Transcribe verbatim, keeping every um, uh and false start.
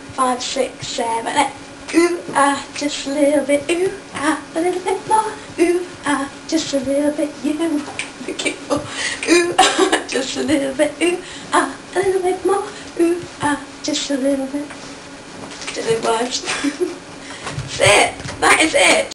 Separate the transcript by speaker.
Speaker 1: five, six, seven, eight. Ooh, ah, just a little bit. Ooh, ah, a little bit more. Ooh, ah, just a little bit. You know, be careful. Ooh, ah, just a little bit. Ooh, ah, a little bit more. Ooh, ah, just a little bit. Till it works. That's it. That is it.